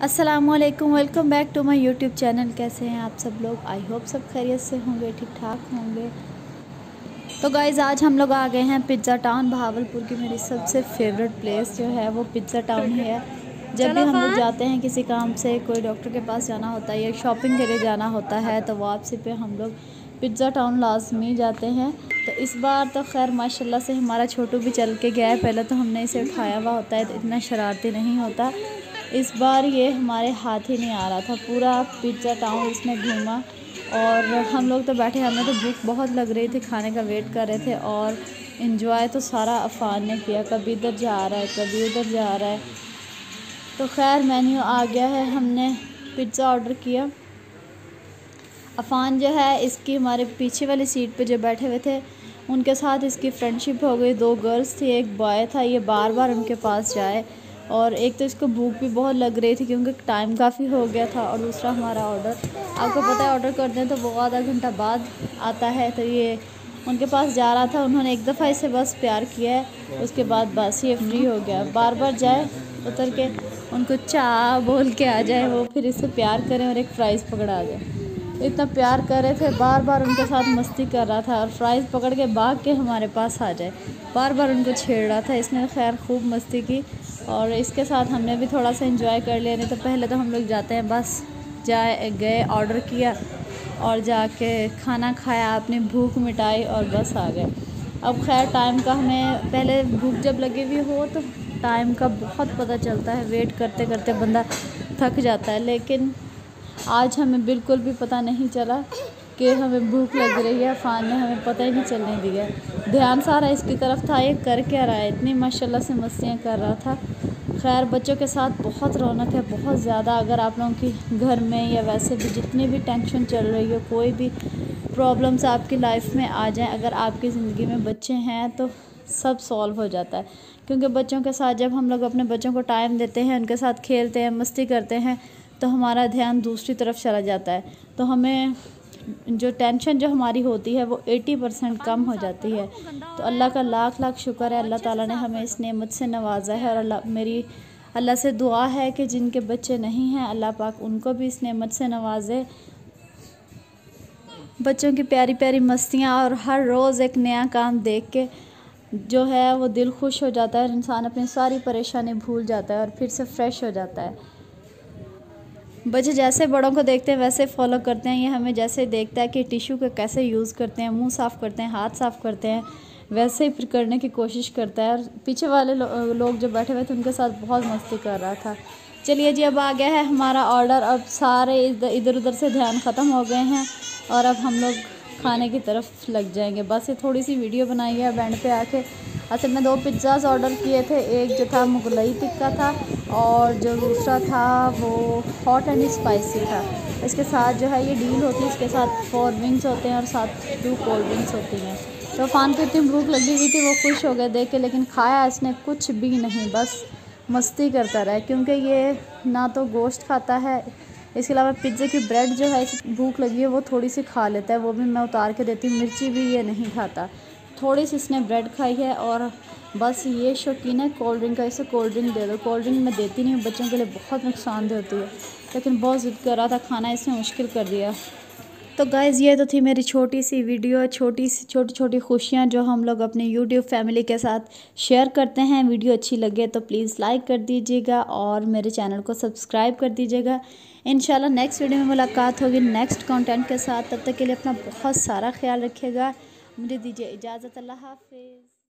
अस्सलामुअलैकुम, welcome back to my YouTube channel. कैसे हैं आप सब लोग? आई होप सब खैरियत से होंगे, ठीक ठाक होंगे। तो गाइज़ आज हम लोग आ गए हैं पिज़्ज़ा टाउन। बहावलपुर की मेरी सबसे फेवरेट प्लेस जो है वो पिज़्ज़ा टाउन है। जब भी हम लोग जाते हैं किसी काम से, कोई डॉक्टर के पास जाना होता है या शॉपिंग के लिए जाना होता है, तो वापसी पे हम लोग पिज़्ज़ा टाउन लाजमी जाते हैं। तो इस बार तो खैर माशाल्लाह से हमारा छोटू भी चल के गया है। पहले तो हमने इसे उठाया हुआ होता है तो इतना शरारती नहीं होता। इस बार ये हमारे हाथ ही नहीं आ रहा था, पूरा पिज़्ज़ा टाउन इसने घूमा। और हम लोग तो बैठे, हमें तो भूख बहुत लग रही थी, खाने का वेट कर रहे थे। और इन्जॉय तो सारा अफ़ान ने किया, कभी इधर जा रहा है कभी उधर जा रहा है। तो खैर मेन्यू आ गया है, हमने पिज़्ज़ा ऑर्डर किया। अफ़ान जो है इसकी हमारे पीछे वाली सीट पे जो बैठे हुए थे उनके साथ इसकी फ्रेंडशिप हो गई। 2 गर्ल्स थी, एक बॉय था। ये बार बार उनके पास जाए, और एक तो इसको भूख भी बहुत लग रही थी क्योंकि टाइम काफ़ी हो गया था। और दूसरा हमारा ऑर्डर, आपको पता है ऑर्डर करते हैं तो वो आधा घंटा बाद आता है। तो ये उनके पास जा रहा था, उन्होंने एक दफ़ा इसे बस प्यार किया है, उसके बाद बस ये फ्री हो गया। बार बार जाए उतर के उनको चाह बोल के आ जाए वो, फिर इससे प्यार करें और एक फ़्राइज़ पकड़ा जाए। इतना प्यार कर रहे थे, बार बार उनके साथ मस्ती कर रहा था और फ्राइज़ पकड़ के भाग के हमारे पास आ जाए, बार बार उनको छेड़ रहा था। इसने खैर खूब मस्ती की और इसके साथ हमने भी थोड़ा सा एंजॉय कर लिया। नहीं तो पहले तो हम लोग जाते हैं बस जाए गए, ऑर्डर किया और जाके खाना खाया, अपनी भूख मिटाई और बस आ गए। अब खैर टाइम का हमें, पहले भूख जब लगी हुई हो तो टाइम का बहुत पता चलता है, वेट करते करते बंदा थक जाता है। लेकिन आज हमें बिल्कुल भी पता नहीं चला कि हमें भूख लग रही है। फ़ान ने हमें पता ही नहीं चलने दिया, ध्यान सारा इसकी तरफ था, ये कर क्या रहा है। इतनी माशाल्लाह से मस्तियाँ कर रहा था। खैर बच्चों के साथ बहुत रौनक है, बहुत ज़्यादा। अगर आप लोगों की घर में या वैसे भी जितनी भी टेंशन चल रही हो, कोई भी प्रॉब्लम्स आपकी लाइफ में आ जाएं, अगर आपकी ज़िंदगी में बच्चे हैं तो सब सॉल्व हो जाता है। क्योंकि बच्चों के साथ जब हम लोग अपने बच्चों को टाइम देते हैं, उनके साथ खेलते हैं, मस्ती करते हैं, तो हमारा ध्यान दूसरी तरफ चला जाता है। तो हमें जो टेंशन जो हमारी होती है वो 80% कम हो जाती है। तो अल्लाह का लाख लाख शुक्र है, अल्लाह ताला ने हमें इस नेमत से नवाजा है। और मेरी अल्लाह से दुआ है कि जिनके बच्चे नहीं हैं, अल्लाह पाक उनको भी इस नेमत से नवाजे। बच्चों की प्यारी प्यारी मस्तियाँ और हर रोज़ एक नया काम देख के जो है वो दिल खुश हो जाता है। इंसान अपनी सारी परेशानी भूल जाता है और फिर से फ्रेश हो जाता है। बच्चे जैसे बड़ों को देखते हैं वैसे फॉलो करते हैं। ये हमें जैसे देखता है कि टिश्यू का कैसे यूज़ करते हैं, मुंह साफ़ करते हैं, हाथ साफ़ करते हैं, वैसे ही फिर करने की कोशिश करता है। और पीछे वाले लोग जो बैठे हुए थे उनके साथ बहुत मस्ती कर रहा था। चलिए जी, अब आ गया है हमारा ऑर्डर। अब सारे इधर उधर से ध्यान ख़त्म हो गए हैं और अब हम लोग खाने की तरफ लग जाएंगे। बस ये थोड़ी सी वीडियो बनाई है बैंड पे आके। असल में 2 पिज़्ज़ाज़ ऑर्डर किए थे, एक जो था मुगलई टिक्का था और जो दूसरा था वो हॉट एंड स्पाइसी था। इसके साथ जो है ये डील होती है, इसके साथ 4 विंग्स होते हैं और साथ 2 कोल्ड ड्रिंक्स होती हैं। तो फ़ान को इतनी भूख लगी हुई थी, वो खुश हो गया देख के, लेकिन खाया इसने कुछ भी नहीं, बस मस्ती करता रहा। क्योंकि ये ना तो गोश्त खाता है, इसके अलावा पिज़्ज़े की ब्रेड जो है भूख लगी है वो थोड़ी सी खा लेता है, वो भी मैं उतार के देती हूँ। मिर्ची भी ये नहीं खाता, थोड़ी सी इसने ब्रेड खाई है। और बस ये शौकीन है कोल्ड ड्रिंक का, इसे कोल्ड ड्रिंक दे दो। कोल्ड ड्रिंक मैं देती नहीं हूँ, बच्चों के लिए बहुत नुकसानदेह होती है, लेकिन बहुत ज़िद कर रहा था, खाना इसने मुश्किल कर दिया। तो गाइज़ ये तो थी मेरी छोटी सी वीडियो, छोटी छोटी खुशियाँ जो हम लोग अपने यूट्यूब फैमिली के साथ शेयर करते हैं। वीडियो अच्छी लगे तो प्लीज़ लाइक कर दीजिएगा और मेरे चैनल को सब्सक्राइब कर दीजिएगा। इंशाल्लाह नेक्स्ट वीडियो में मुलाकात होगी नेक्स्ट कंटेंट के साथ। तब तक के लिए अपना बहुत सारा ख्याल रखिएगा। मुझे दीजिए इजाज़त। अल्लाह हाफ़िज़।